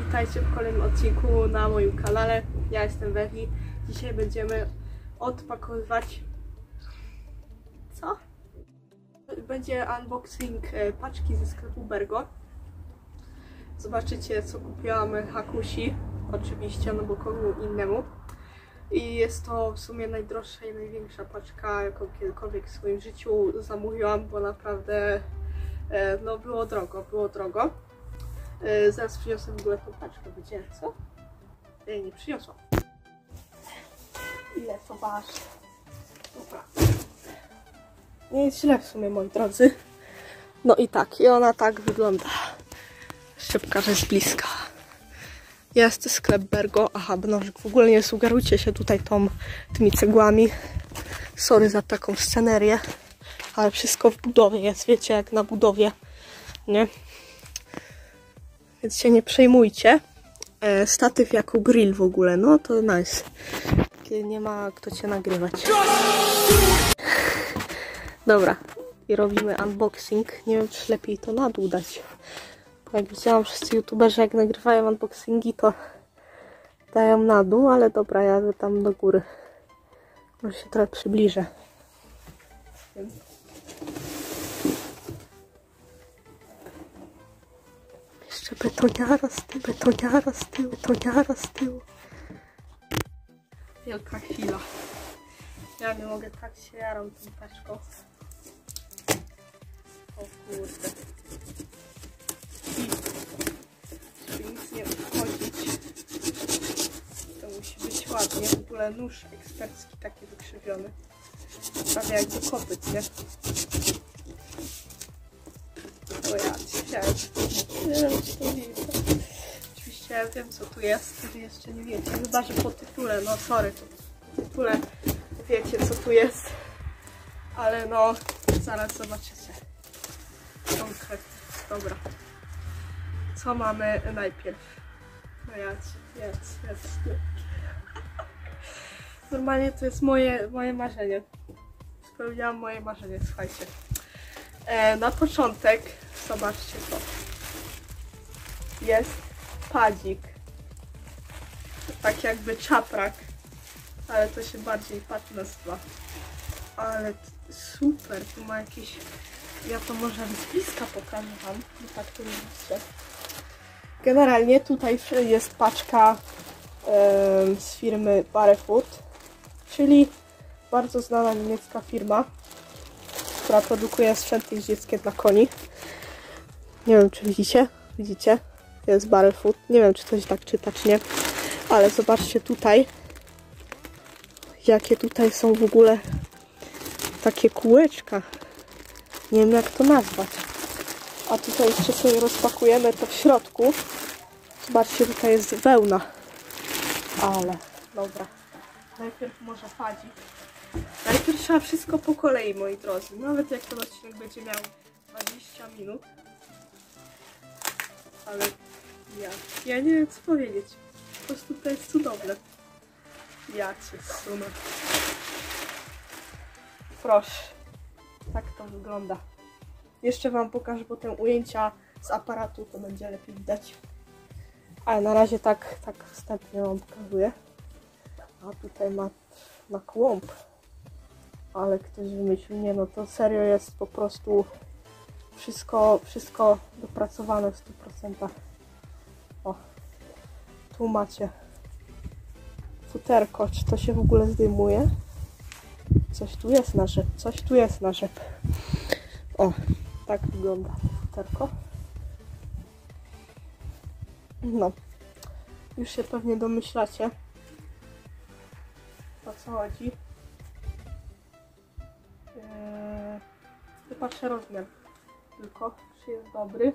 Witajcie w kolejnym odcinku na moim kanale. Ja jestem Wewi. Dzisiaj będziemy odpakowywać... Co? Będzie unboxing paczki ze sklepu Bergo. Zobaczycie, co kupiłam Hakusi. Oczywiście, no bo komu innemu. I jest to w sumie najdroższa i największa paczka, jaką kiedykolwiek w swoim życiu zamówiłam, bo naprawdę no było drogo. Zaraz przyniosę w ogóle tą paczkę, wiecie co? Nie przyniosłam. Ile to waży? Dobra. Nie jest źle w sumie, moi drodzy. No i tak, i ona tak wygląda. Jeszcze pokażę z bliska. Jest sklep Bergo. Aha, nożyk. W ogóle nie sugerujcie się tutaj tymi cegłami. Sorry za taką scenerię. Ale wszystko w budowie jest, wiecie, jak na budowie. Nie? Więc się nie przejmujcie. Statyw jako grill w ogóle. No to nice. Kiedy nie ma kto cię nagrywać. Dobra. I robimy unboxing. Nie wiem, czy lepiej to na dół dać. Jak widziałam, wszyscy youtuberzy jak nagrywają unboxingi, to dają na dół, ale dobra, ja tam do góry. Może się trochę przybliżę. Jeszcze betoniara z tyłu. Wielka chwila. Ja nie mogę, tak się jaram tą paczką. O kurde. Żeby nic nie wchodzić, to musi być ładnie. W ogóle nóż ekspercki taki wykrzywiony. Prawie jak do kopyt, nie? O ja nie wiem, czy to widzę. Oczywiście ja wiem, co tu jest, wy jeszcze nie wiecie. Chyba że po tytule, no sorry, po tytule wiecie, co tu jest. Ale no, zaraz zobaczycie. Konkretnie. Dobra. Co mamy najpierw? No jest. Normalnie to jest moje marzenie. Spełniałam moje marzenie, słuchajcie. Na początek, zobaczcie to. Jest padzik. Tak jakby czaprak. Ale to się bardziej pad nazywa. Ale super, tu ma jakieś... Ja to może z bliska pokażę wam, bo tak to nie widzicie. Generalnie tutaj jest paczka z firmy Barefoot, czyli bardzo znana niemiecka firma, która produkuje sprzęty jeździeckie dla koni. Nie wiem, czy widzicie? Jest Barefoot. Nie wiem, czy coś tak czyta, czy nie. Ale zobaczcie tutaj, jakie tutaj są w ogóle takie kółeczka. Nie wiem, jak to nazwać. A tutaj jeszcze sobie rozpakujemy to w środku. Zobaczcie, tutaj jest wełna. Ale, dobra. Najpierw może padzik. Najpierw trzeba wszystko po kolei, moi drodzy. Nawet jak ten odcinek będzie miał 20 minut. Ale ja nie wiem, co powiedzieć. Po prostu to jest cudowne. Ja cię sunę. Proszę. Tak to wygląda. Jeszcze wam pokażę potem ujęcia z aparatu, to będzie lepiej widać. Ale na razie tak wstępnie wam pokazuję. A tutaj ma kłąb. Ale ktoś wymyślił, nie no to serio jest po prostu wszystko dopracowane w 100%. O, tu macie futerko, czy to się w ogóle zdejmuje? Coś tu jest na rzep. O, tak wygląda futerko. No, już się pewnie domyślacie, o co chodzi. Wypatrzę rozmiar tylko, czy jest dobry.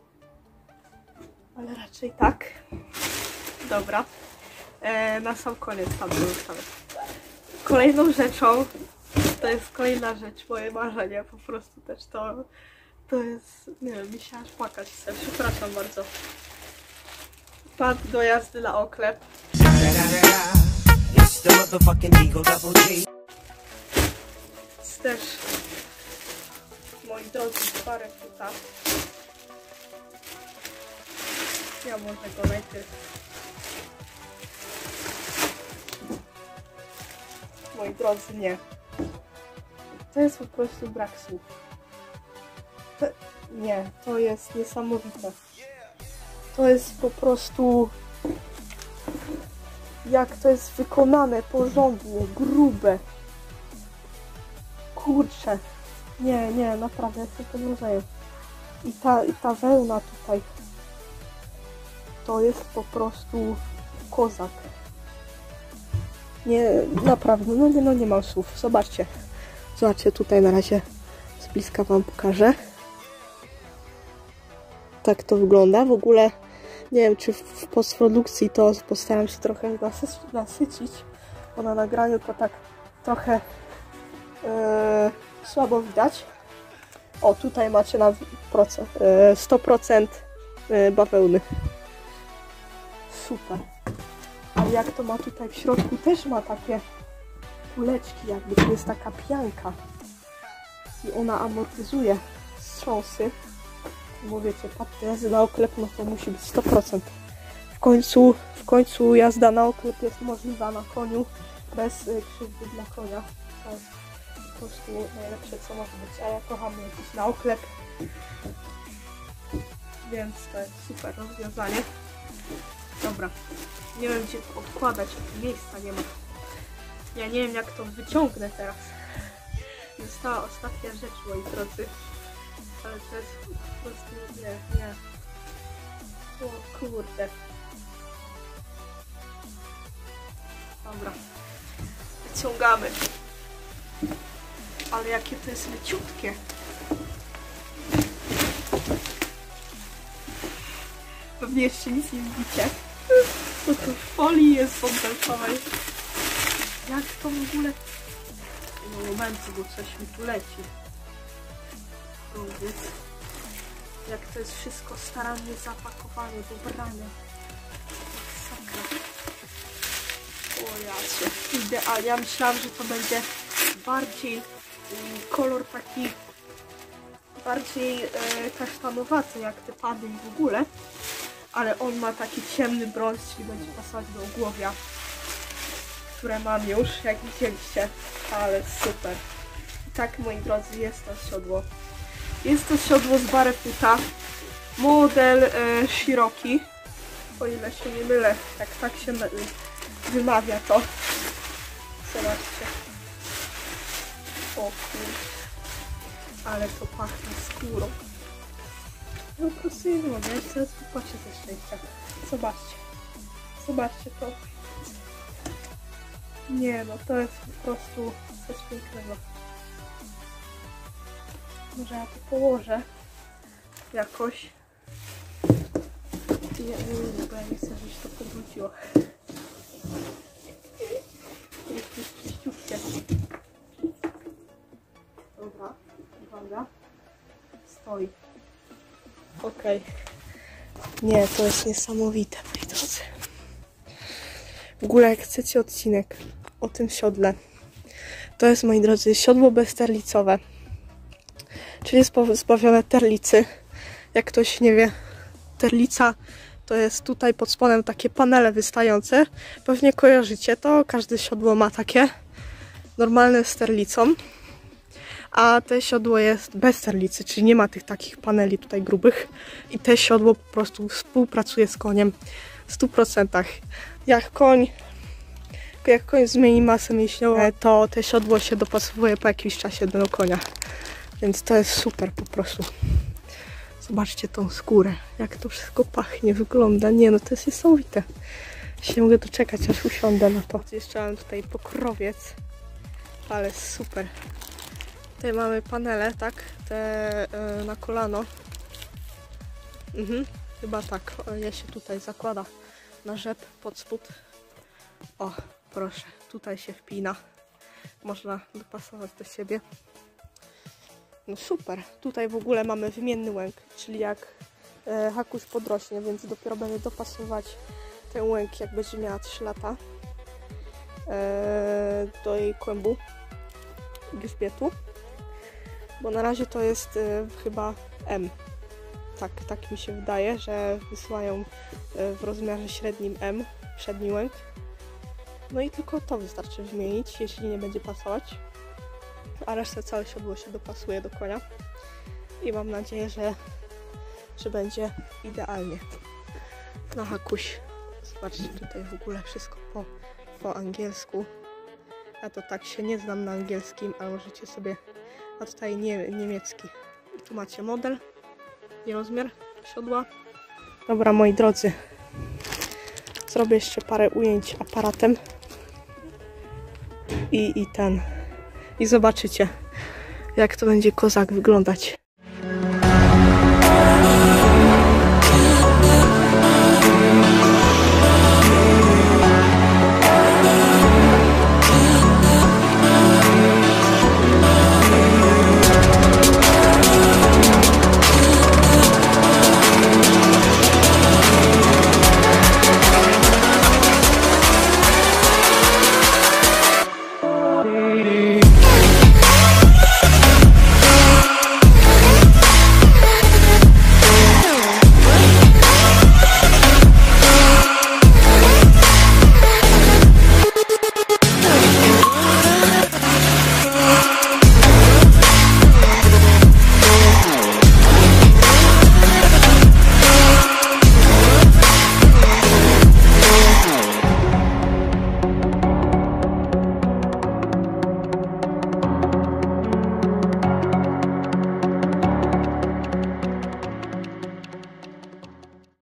Ale raczej tak. Dobra. Na sam koniec tam zostawię. Kolejną rzeczą, to jest kolejna rzecz, moje marzenie, po prostu też to jest, nie wiem, mi się aż płakać chce, przepraszam bardzo. Pad do jazdy na oklep. Jest też, moi drodzy, Barefoota. Ja może go najpierw. Moi drodzy, nie. To jest po prostu brak słów. Nie, to jest niesamowite. To jest po prostu... Jak to jest wykonane porządnie, grube. Kurczę. Nie, naprawdę, ja się tym rozumiem. I ta wełna tutaj. To jest po prostu kozak. Nie, naprawdę, no nie mam słów. Zobaczcie. Zobaczcie, tutaj na razie z bliska wam pokażę. Tak to wygląda. W ogóle nie wiem, czy w postprodukcji to postaram się trochę nasycić, bo na nagraniu to tak trochę słabo widać. O, tutaj macie na 100% bawełny. Super. Ale jak to ma tutaj w środku, też ma takie kuleczki, jakby to jest taka pianka. I ona amortyzuje wstrząsy. Bo wiecie, jazda na oklep, no to musi być 100%. W końcu jazda na oklep jest możliwa na koniu bez krzywdy dla konia. To jest po prostu najlepsze, co może być. A ja kocham jeździć na oklep. Więc to jest super rozwiązanie. Dobra. Nie wiem, gdzie to odkładać, miejsca nie ma. Ja nie wiem, jak to wyciągnę teraz. Została ostatnia rzecz, moi drodzy. Ale to jest po prostu nie. O kurde. Dobra. Wyciągamy. Ale jakie to jest leciutkie. Pewnie jeszcze nic nie widzicie. To tu w folii jest bąbelkowej. Jak to w ogóle... No momentu, bo coś mi tu leci. Jak to jest wszystko starannie zapakowane, dobrane. Sakra. O jacie. Idealnie. Ja myślałam, że to będzie bardziej kolor taki bardziej kasztanowaty jak te pady i w ogóle. Ale on ma taki ciemny brąz, czyli będzie pasować do ogłowia, które mam już, jak widzieliście. Ale super. I tak, moi drodzy, jest to siodło. Jest to siodło z Barefoota, model Cherokee, o ile się nie mylę, tak się wymawia to. Zobaczcie. O kurczę, ale to pachnie skórą. No po prostu nie mogę, ja teraz wypłaczę ze szczęścia. Zobaczcie. Zobaczcie to. Nie no, to jest po prostu coś pięknego. Może ja to położę jakoś. Nie, bo ja nie chcę, żebyś to powróciło. Jest czyściutkie. Dobra, uwaga. Stoi. Okej. Nie, to jest niesamowite, moi drodzy. W ogóle jak chcecie odcinek o tym siodle, to jest, moi drodzy, siodło bezterlicowe. Czyli jest pozbawione terlicy. Jak ktoś nie wie, terlica to jest tutaj pod spodem takie panele wystające. Pewnie kojarzycie to, każde siodło ma takie. Normalne z terlicą. A te siodło jest bez terlicy, czyli nie ma tych takich paneli tutaj grubych. I te siodło po prostu współpracuje z koniem w 100%. Jak koń zmieni masę mięśniową, to te siodło się dopasowuje po jakimś czasie do konia. Więc to jest super po prostu. Zobaczcie tą skórę, jak to wszystko pachnie, wygląda. Nie no, to jest niesamowite. Ja się nie mogę doczekać, aż usiądę na to. Jeszcze mam tutaj pokrowiec, ale super. Tutaj mamy panele, tak? Te na kolano. Chyba tak. Je się tutaj zakłada na rzep pod spód. O, proszę. Tutaj się wpina. Można dopasować do siebie. No super. Tutaj w ogóle mamy wymienny łęk, czyli jak Hakuś podrośnie, więc dopiero będę dopasować ten łęk, jak będzie miała 3 lata do jej kłębu grzbietu. Bo na razie to jest chyba M. Tak mi się wydaje, że wysyłają w rozmiarze średnim M, przedni łęk. No i tylko to wystarczy zmienić, jeśli nie będzie pasować. A resztę całe siodło się dopasuje do konia. I mam nadzieję, że będzie idealnie. No Hakuś, zobaczcie tutaj w ogóle wszystko po angielsku. Ja to tak się nie znam na angielskim, ale możecie sobie... A tutaj niemiecki. I tu macie model i rozmiar siodła. Dobra, moi drodzy. Zrobię jeszcze parę ujęć aparatem. I zobaczycie, jak to będzie kozak wyglądać.